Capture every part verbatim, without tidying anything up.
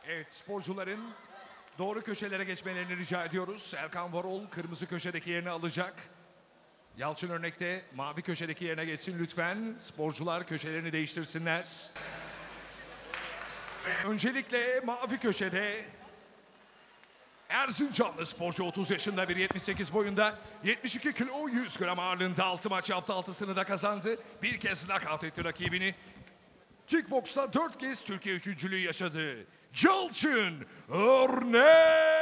Evet, sporcuların doğru köşelere geçmelerini rica ediyoruz. Erkan Varol kırmızı köşedeki yerini alacak. Yalçın Örnek de mavi köşedeki yerine geçsin lütfen. Sporcular köşelerini değiştirsinler. Öncelikle mavi köşede Erzincanlı sporcu otuz yaşında, bir yetmiş sekiz boyunda, yetmiş iki kilo yüz gram ağırlığında altı maç yaptı, altısını da kazandı. Bir kez knockout etti rakibini. Kickboks'ta dört kez Türkiye üçüncülüğü yaşadı. Yalçın Örnek.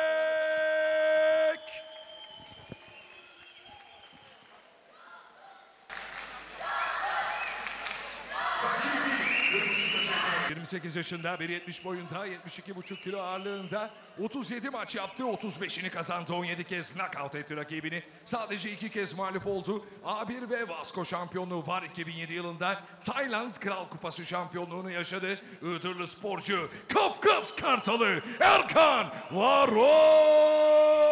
yirmi sekiz yaşında, bir yetmiş boyunda, yetmiş iki buçuk kilo ağırlığında, otuz yedi maç yaptı, otuz beşini kazandı, on yedi kez knockout etti rakibini. Sadece iki kez mağlup oldu. A bir ve Vasco şampiyonluğu var. iki bin yedi yılında Tayland Kral Kupası şampiyonluğunu yaşadı. Iğdırlı sporcu Kafkas Kartalı Erkan Varol.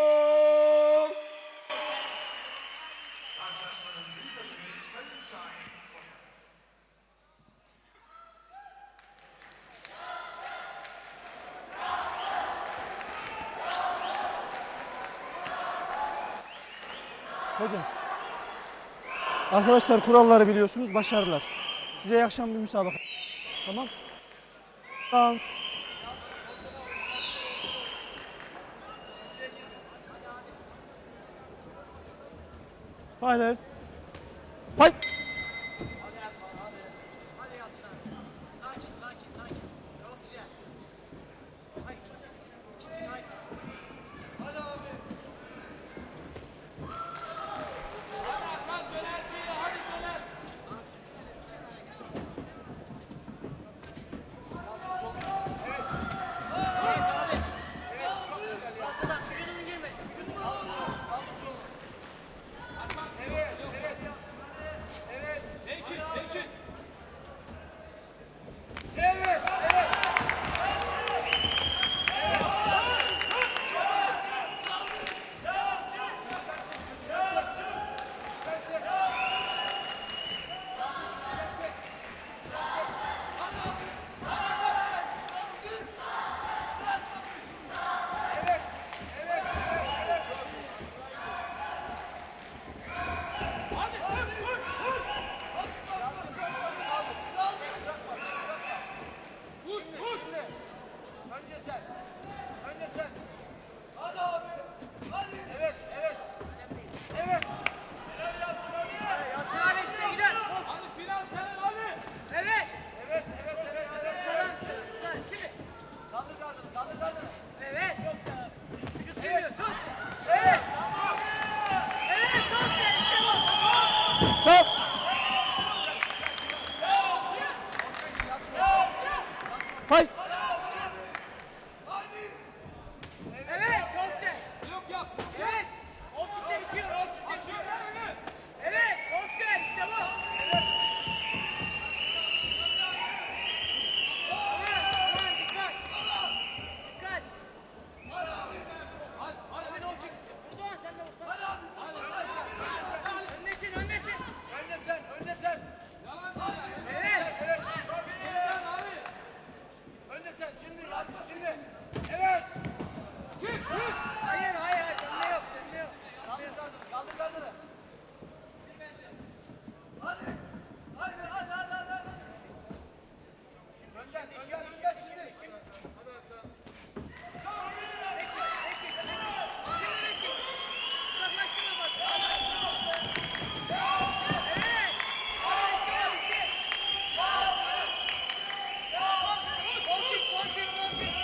Hocam, arkadaşlar kuralları biliyorsunuz, başarılar. Size iyi akşam bir müsabaka. Tamam. Round. Fighters. Fight. Stop. Fight. Evet, çok güzel. Blok yap. Evet. Orçukta bitiyor. Orçukta bitiyor. Evet, çok güzel. İşte bu. Evet. Aman, dikkat. Dikkat. Hadi abi. Hadi, hadi. Hadi Orçuk. Buradan sen de vursana. Hadi abi. Hadi. Öndesin, öndesin. Önde sen, önde sen. Yalan değil. Evet, evet. Buradan abi. Önde sen, şimdi yat, şimdi. Evet. Çık, çık. Hayır, hayır, hayır. Önde yok, önde yok. Kaldır kaldırı, kaldır kaldırı. Hadi. Hadi, hadi, hadi, hadi. hadi. Önden, önden, önden şimdi. Şimdi. Hadi hatta. Bekle, bekle. Şimdi bekle. Uzaklaştırma bak. Evet. Evet. Korkut, korkut, korkut.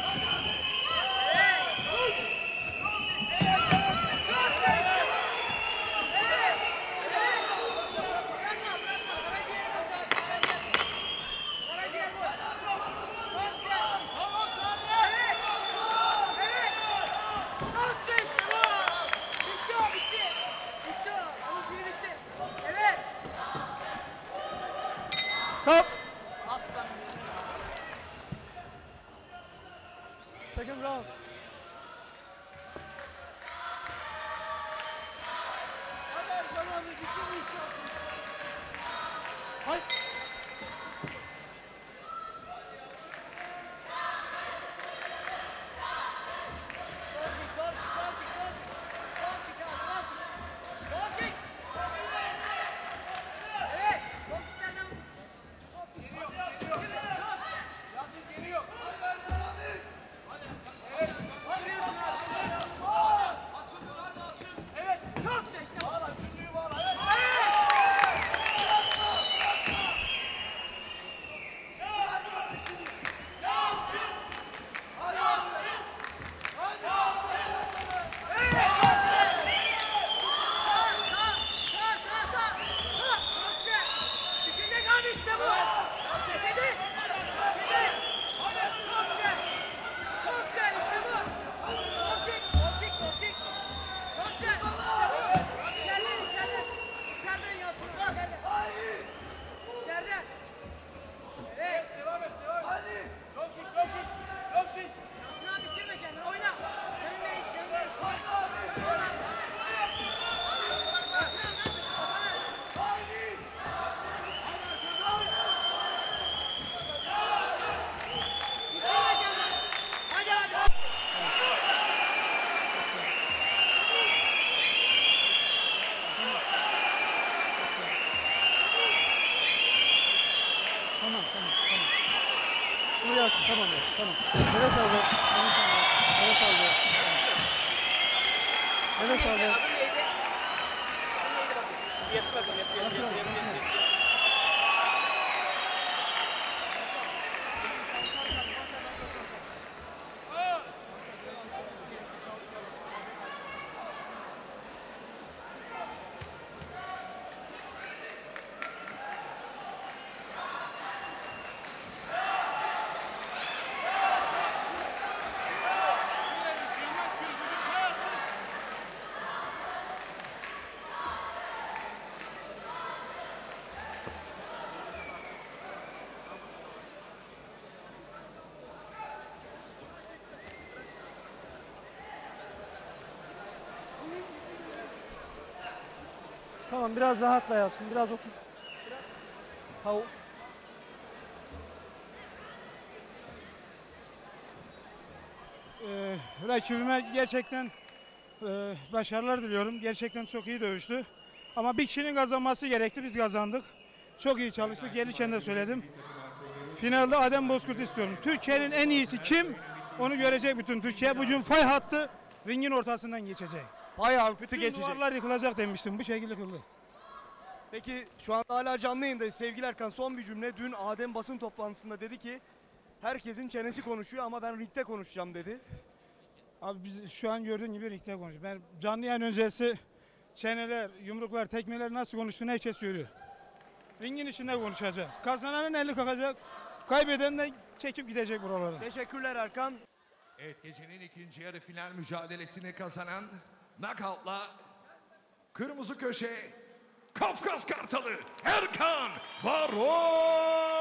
Stop. Aslanım. Second round. Hadi Erkan abi, bitti bu iş. Fight. bir açın. Tamam ya. Tamam. Nefes al ver. Nefes al ver. Nefes al ver. Nefes al ver. Adı neydi? Adı neydi bakayım? Yatır bakalım. Yatır yatır yatır yatır yatır. Tamam biraz rahatla Yalçın. Biraz otur. Tav. Ee, rakibime gerçekten e, başarılar diliyorum. Gerçekten çok iyi dövüştü. Ama bir kişinin kazanması gerekti. Biz kazandık. Çok iyi çalıştık. Gelirken de söyledim. Finalde Adem Bozkurt istiyorum. Türkiye'nin en iyisi kim? Onu görecek bütün Türkiye. Bugün fay hattı ringin ortasından geçecek. Fay hattı Bütün geçecek. duvarlar yıkılacak demiştim. Bu şekilde yıkıldı. Peki şu anda hala canlı yayındayız. Sevgili Erkan, son bir cümle. Dün Adem basın toplantısında dedi ki herkesin çenesi konuşuyor ama ben ringde konuşacağım dedi. Abi biz şu an gördüğün gibi ringde konuşuyoruz. Ben canlı yayın öncesi çeneler, yumruklar, tekmeler nasıl konuştuğunu herkes görüyor. Ringin içinde konuşacağız. Kazananın eli kalkacak. Kaybeden de çekip gidecek buralara. Teşekkürler Erkan. Evet, gecenin ikinci yarı final mücadelesini kazanan knockout'la kırmızı köşe Kafkas Kartalı Erkan Baron.